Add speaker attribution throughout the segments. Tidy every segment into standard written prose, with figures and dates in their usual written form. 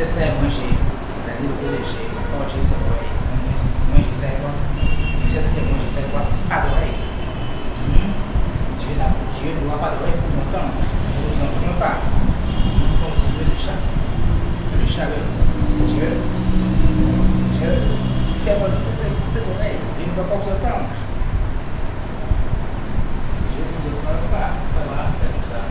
Speaker 1: c'est très manger, c'est-à-dire le léger, manger c'est quoi, manger c'est quoi, c'est très manger c'est quoi, pas d'oreille. Dieu doit pas d'oreille pour longtemps, nous n'entendons pas. Nous continuons le chat, Dieu fait votre oreille, il ne va pas vous entendre. Dieu ne vous entend pas, ça va, c'est comme ça.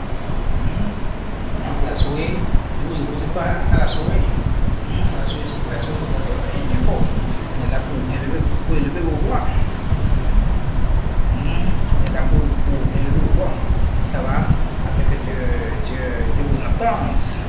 Speaker 1: La souris, vous ne posez pas à la souris. La souris, c'est la souris, c'est un impôt. Elle est là pour élever vos voix. Elle est là pour élever vos voix. Ça va, avec que Dieu vous entende.